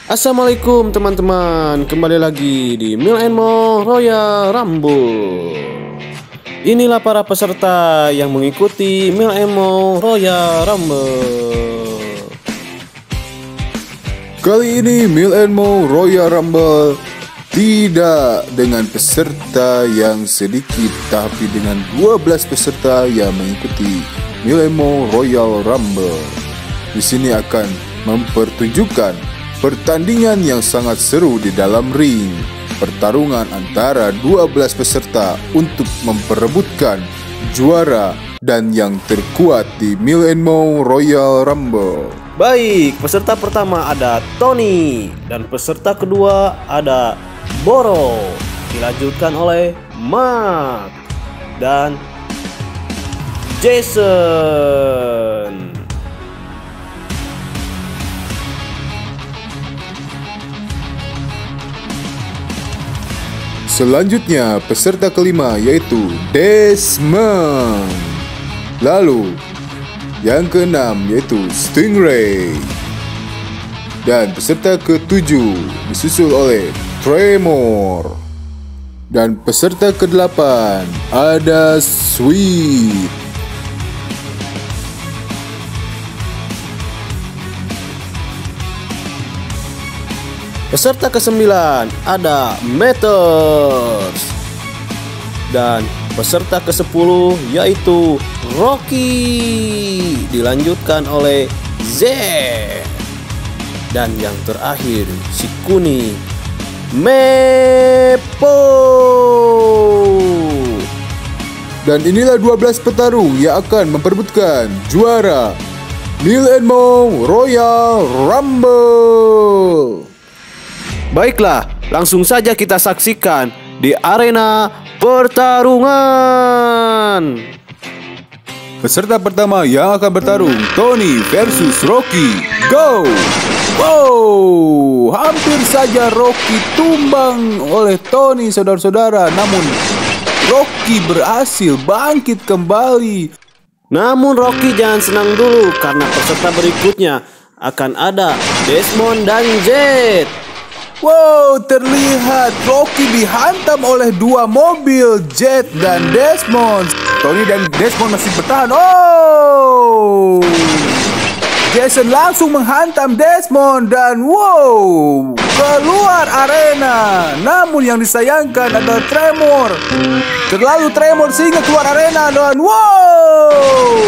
Assalamualaikum teman-teman, kembali lagi di Mil and Mo Royal Rumble. Inilah para peserta yang mengikuti Mil and Mo Royal Rumble. Kali ini Mil and Mo Royal Rumble tidak dengan peserta yang sedikit, tapi dengan 12 peserta yang mengikuti Mil and Mo Royal Rumble. Di sini akan mempertunjukkan pertandingan yang sangat seru di dalam ring. Pertarungan antara 12 peserta untuk memperebutkan juara dan yang terkuat di Mil and Mo Royal Rumble. Baik, peserta pertama ada Tony dan peserta kedua ada Boro. Dilanjutkan oleh Mark dan Jason. Selanjutnya peserta kelima yaitu Desmond. Lalu yang keenam yaitu Stingray. Dan peserta ketujuh disusul oleh Tremor. Dan peserta kedelapan ada Sweet. Peserta ke-9 ada Matters. Dan peserta ke-10 yaitu Rocky. Dilanjutkan oleh Z. Dan yang terakhir si kuning Mepo. Dan inilah 12 petarung yang akan memperebutkan juara Mil and Mo Royal Rumble. Baiklah, langsung saja kita saksikan di arena pertarungan. Peserta pertama yang akan bertarung, Tony versus Rocky. Go! Wow, hampir saja Rocky tumbang oleh Tony, saudara-saudara. Namun Rocky berhasil bangkit kembali. Namun Rocky jangan senang dulu, karena peserta berikutnya akan ada Desmond dan Jet. Wow, terlihat Rocky dihantam oleh dua mobil, Jet dan Desmond. Tony dan Desmond masih bertahan. Oh, Jason langsung menghantam Desmond dan wow, keluar arena. Namun yang disayangkan adalah Tremor. Terlalu Tremor sehingga keluar arena dan wow,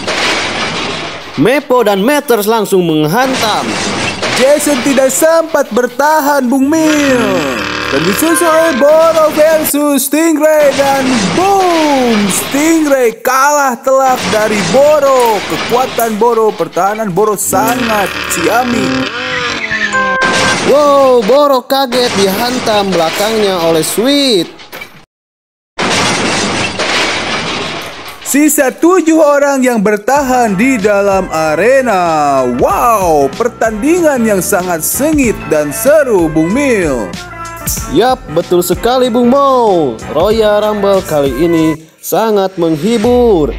Mepo dan Matters langsung menghantam. Jason tidak sempat bertahan, Bung Mil. Dan disusul oleh Boro versus Stingray dan boom, Stingray kalah telak dari Boro. Kekuatan Boro, pertahanan Boro sangat ciamik. Wow, Boro kaget dihantam belakangnya oleh Sweet. Sisa 7 orang yang bertahan di dalam arena. Wow, pertandingan yang sangat sengit dan seru, Bung Mil. Yap, betul sekali Bung Mo. Royal Rumble kali ini sangat menghibur.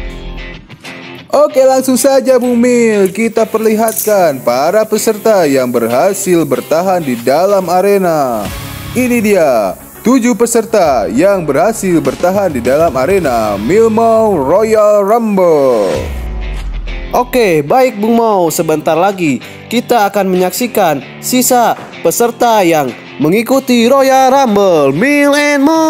Oke, langsung saja Bung Mil, kita perlihatkan para peserta yang berhasil bertahan di dalam arena. Ini dia 7 peserta yang berhasil bertahan di dalam arena Mil Mo Royal Rumble. Oke, baik Bung Mo, sebentar lagi kita akan menyaksikan sisa peserta yang mengikuti Royal Rumble Mil and Mo.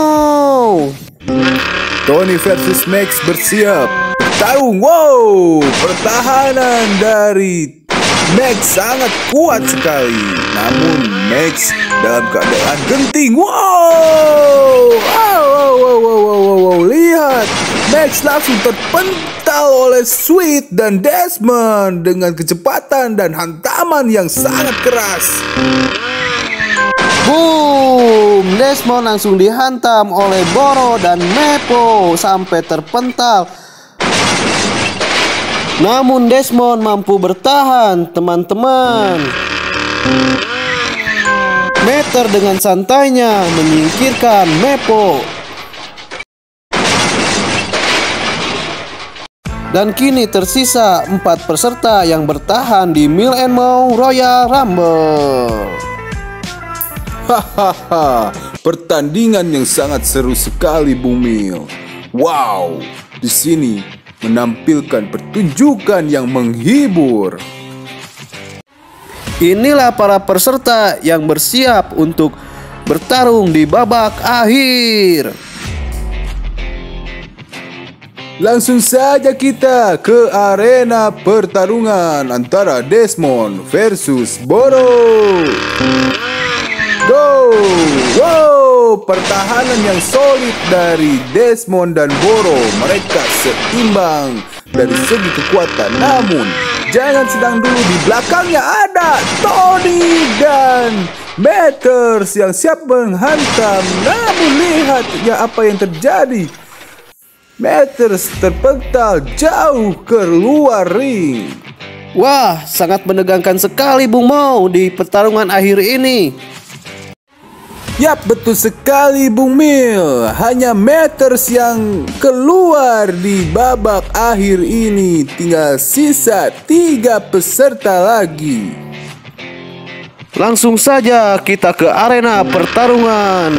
Tony versus Max bersiap bertarung. Wow, pertahanan dari Max sangat kuat sekali. Namun Max dalam keadaan genting. Wow, lihat, Max langsung terpental oleh Sweet dan Desmond dengan kecepatan dan hantaman yang sangat keras. Boom, Desmond langsung dihantam oleh Boro dan Mepo sampai terpental. Namun Desmond mampu bertahan, teman-teman. Meter dengan santainya menyingkirkan Mepo. Dan kini tersisa 4 peserta yang bertahan di Mil and Mo Royal Rumble. Hahaha, pertandingan yang sangat seru sekali, Bung Mil. Wow, di sini menampilkan pertunjukan yang menghibur. Inilah para peserta yang bersiap untuk bertarung di babak akhir. Langsung saja kita ke arena pertarungan antara Desmond versus Boro. Go! Wow! Pertahanan yang solid dari Desmond dan Boro. Mereka seimbang dari segi kekuatan. Namun, jangan sedang dulu, di belakangnya ada Tony dan Matters yang siap menghantam. Namun lihat ya apa yang terjadi. Matters terpental jauh keluar ring. Wah, sangat menegangkan sekali Bung Mo di pertarungan akhir ini. Yap, betul sekali Bung Mil. Hanya Matters yang keluar di babak akhir ini. Tinggal sisa 3 peserta lagi. Langsung saja kita ke arena pertarungan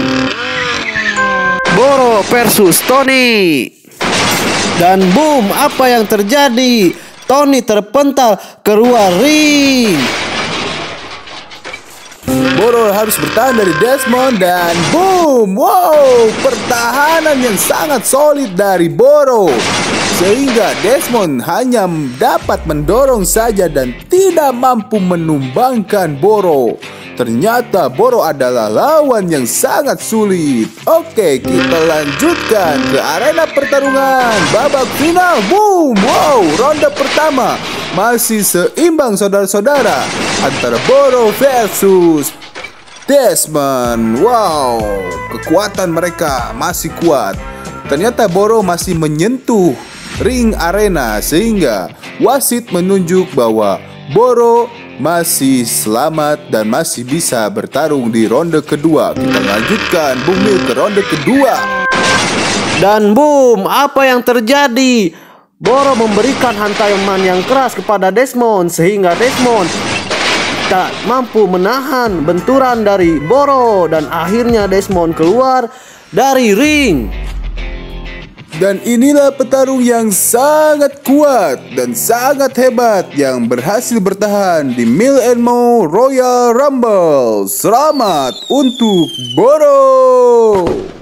Boro versus Tony. Dan boom, apa yang terjadi? Tony terpental keluar ring. Boro harus bertahan dari Desmond dan boom. Wow, pertahanan yang sangat solid dari Boro. Sehingga Desmond hanya dapat mendorong saja dan tidak mampu menumbangkan Boro. Ternyata Boro adalah lawan yang sangat sulit. Oke, kita lanjutkan ke arena pertarungan babak final. Boom! Wow, ronde pertama masih seimbang saudara-saudara antara Boro versus Desmond. Wow, kekuatan mereka masih kuat. Ternyata Boro masih menyentuh ring arena sehingga wasit menunjuk bahwa Boro masih selamat dan masih bisa bertarung di ronde kedua. Kita lanjutkan Bung Mil ke ronde kedua. Dan boom, apa yang terjadi? Boro memberikan hantaman yang keras kepada Desmond sehingga Desmond tak mampu menahan benturan dari Boro dan akhirnya Desmond keluar dari ring. Dan inilah petarung yang sangat kuat dan sangat hebat yang berhasil bertahan di Mil and Mo Royal Rumble. Selamat untuk Boro.